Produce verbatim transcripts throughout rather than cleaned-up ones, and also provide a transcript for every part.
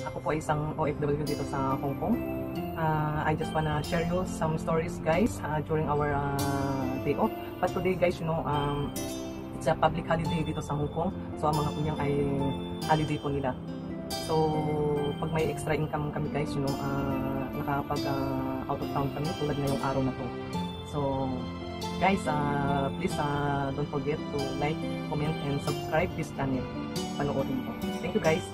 Ako po ay isang O F W dito sa Hong Kong. Uh, I just wanna share you some stories, guys, uh, during our uh, day off. But today, guys, you know, um, it's a public holiday dito sa Hong Kong. So, ang mga kunyang ay holiday po nila. So, pag may extra income kami, guys, you know, uh, nakapag uh, out of town kami tulad na yung araw na to. So, guys, uh, please uh, don't forget to like, comment, and subscribe this channel. Panoorin po. Thank you, guys.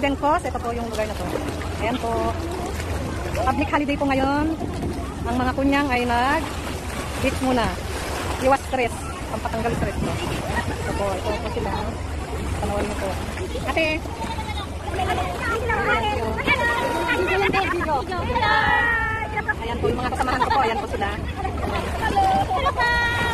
Golden Coast. Ito po yung lugar na to. Ayan po. Public holiday po ngayon. Ang mga kunyang ay nag-beach muna. Iwas stress. Pampatanggal stress po. Ito po. Ito po sila. Panawal na po. Ate! Ayan po yung mga kasamahan ko po. Ayan po sila.